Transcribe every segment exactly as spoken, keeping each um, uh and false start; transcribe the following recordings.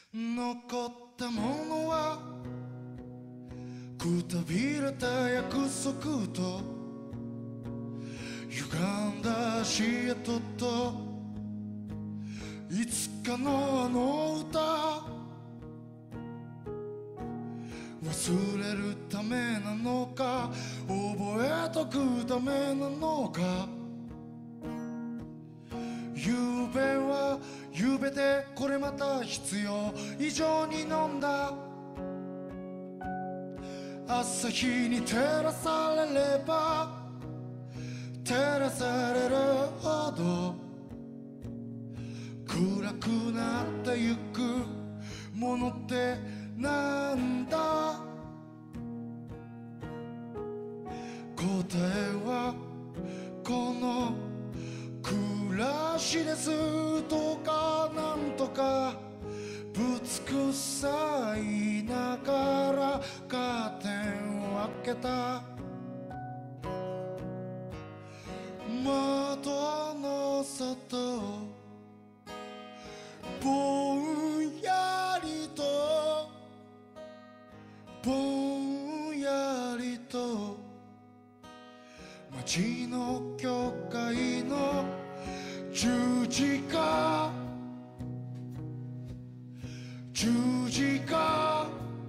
残ったものはくたびれた約束と歪んだシートといつかのあの歌忘れるためなのか覚えとくためなのかゆうべはゆうべでこれまた必要以上に飲んだ朝日に照らされれば照らされるほど暗くなってゆくものってなんだ答えはこの暮らしですとかなんとかぶつくさいながらカーテンを開けた窓の外ぼんやりとぼんやりと街の教会の十字架十字架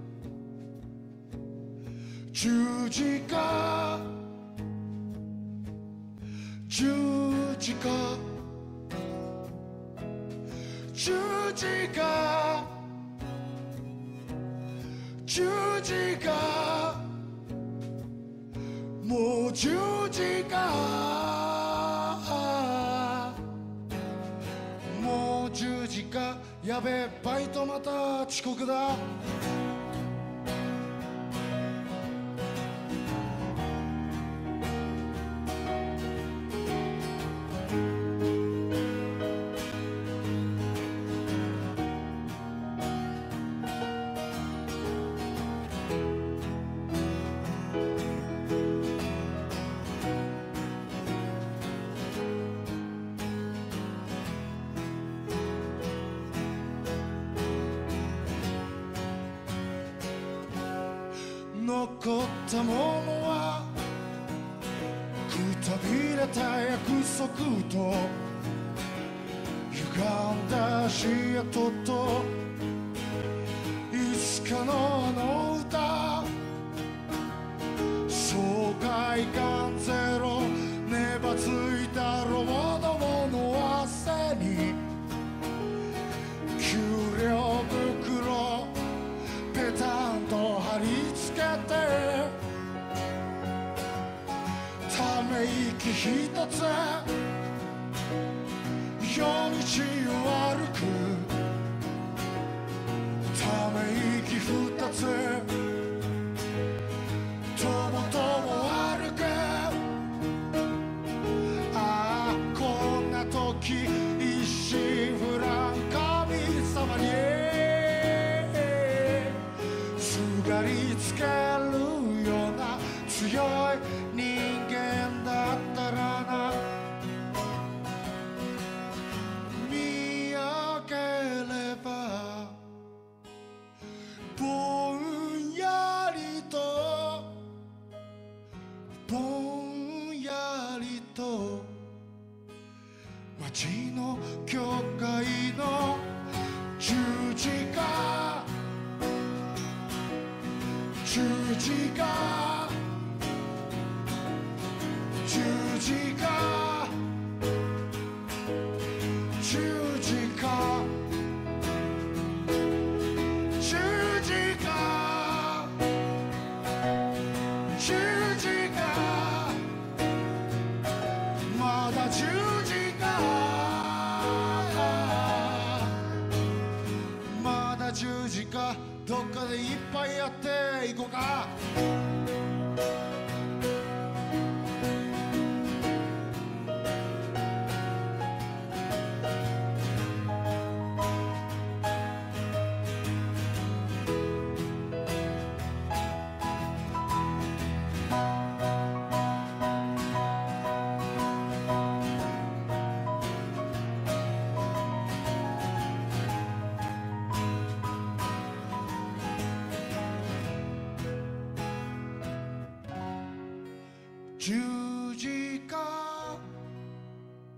十字架十字架十字架十字架もう十字架もう十字架やべえバイトまた遅刻だ残ったものはくたびれた約束と歪んだシートといつかのあの歌爽快感ゼロ粘ついたロボどもの汗に給料袋ペタンと貼り付けてため息ひとつ夜道を歩くため息ふたつとぼとぼ歩くああこんな時一心不乱神様にすがりつけるような強い人間だったらな見上げればぼんやりとぼんやりと街の教会の十字架十字架十字架十字架十字架十字架まだ十字架まだ十字架どっかでいっぱいやっていこうか十字架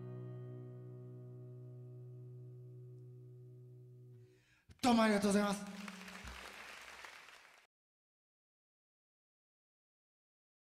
どうもありがとうございます。